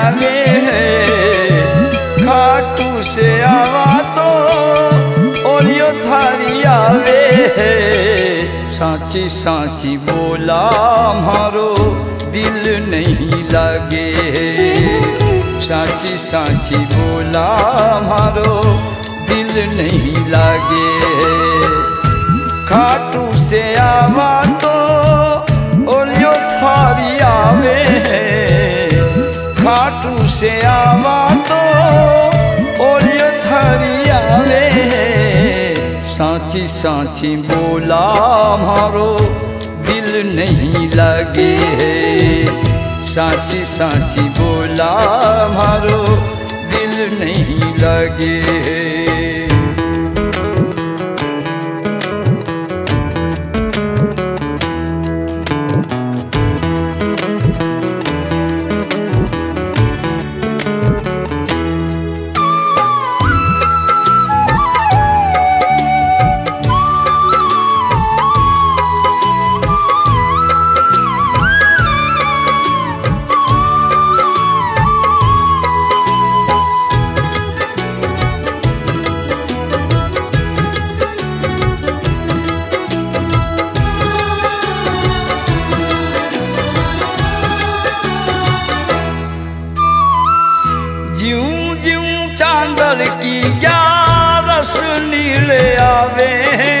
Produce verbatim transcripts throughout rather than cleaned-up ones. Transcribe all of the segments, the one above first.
आवे खाटू से आवा तो ओलियो थारी आवे। साची साची बोला मारो दिल नहीं लगे। साची साची बोला मारो दिल नहीं लगे। खाटू से आवा तो ओलियो थारी आवे। खाटू से आवा तो ओलियो थारी आवे। साची साची बोला मारो दिल नहीं लगे। साची साची बोला मारो दिल नहीं लगे। ज्यूं ज्यूं चांदर की ग्यारस नीले आवे।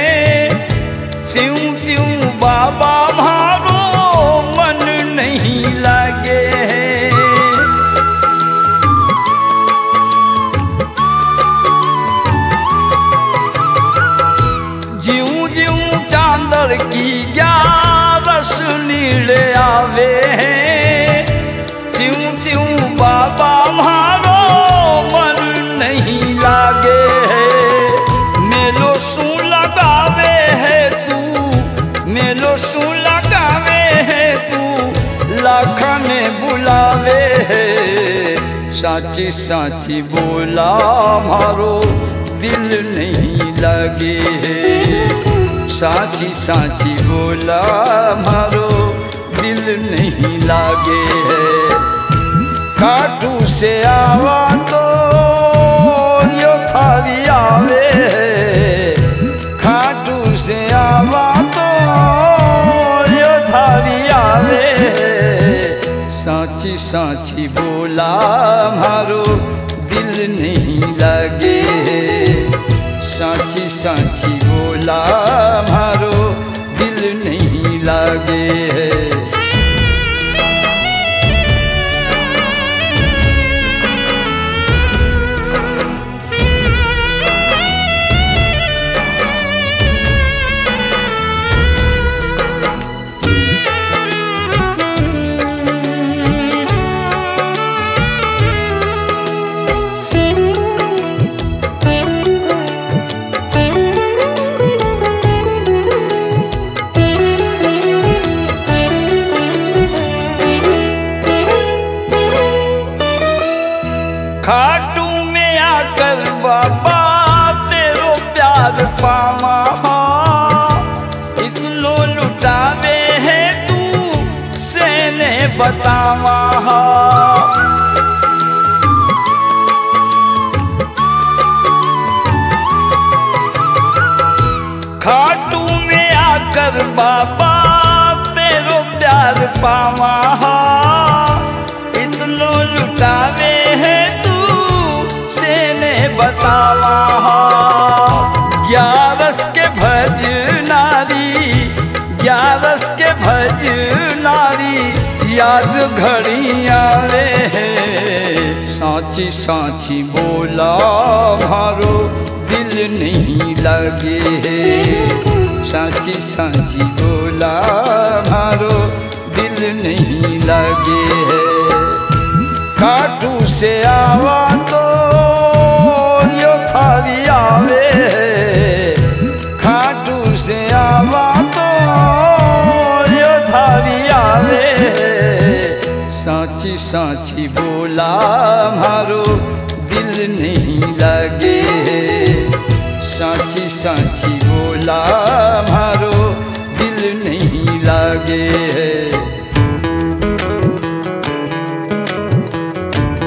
त्यों त्यों बाबा मारो मन नहीं लगे। ज्यूं ज्यूं चांदर की ग्यारस नीले आवे। त्यों त्यों बाबा मारो नहीं लागे। मेलो सू लगावे है तू, मेलो सू लगावे है तू, लाख में बुलावे है। साची साची बोला मारो दिल नहीं लगे। साची साची बोला मारो दिल नहीं लागे। खाटू से आवा तो यो थारी आवे। खाटू से आवा तो यो थारी आवे। साची साची बोला मारो दिल नहीं लगे। साची साची बोला मारो दिल नहीं लगे। खाटू में आकर बाबा तेरो प्यार पावा। इतनो लुटावे है तू सेने बतावा। खाटू में आकर बाबा तेरो प्यार पावा। इतनो लुटावे है बतावा। ग्यारस के भज नारी, ग्यारस के भज नारी, याद घड़ी आवे है। साची साची बोला मारो दिल नहीं लगे। साची साची बोला मारो दिल नहीं लगे। खाटू से आवा तो यो थारी आवे। खाटू से आवा तो यो थारी आवे। साची साची बोला मारो दिल नहीं लगे। साची साची बोला मारो दिल नहीं लगे।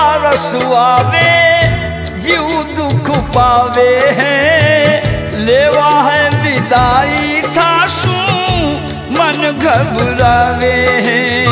बारस आवे जीव दुख पावे हैं, लेवा है विदाई था सू मन घबरावे हैं।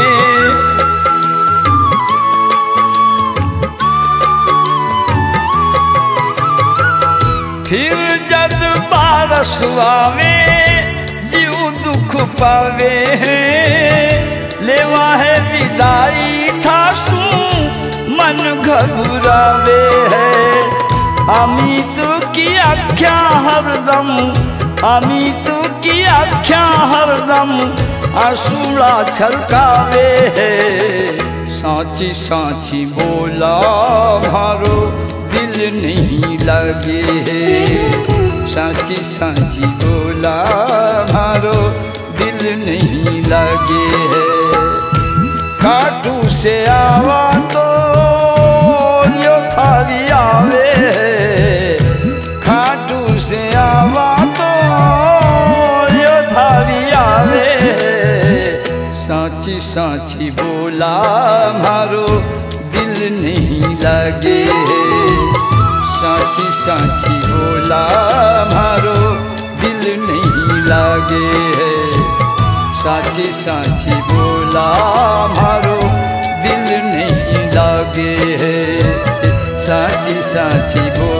फिर जब बारस आवे जीव दुख पावे हैं, लेवा है विदाई था सू मन घबरावे है। अमित की आख्या हरदम, अमित की आख्या हरदम आंसुड़ा छलकावे है। साची साची बोला मारो दिल नहीं लगे है, साची साची बोला मारो दिल नहीं लगे है। काटू से आवा तो यो थारी आवे, खाटू से आवा तो यो थारी आवे। साची साची बोला मारो दिल नहीं लगे, साची साची बोला मारो दिल नहीं लगे है। साची साची बोला मारो दिल नहीं लगे है, साची साची बोला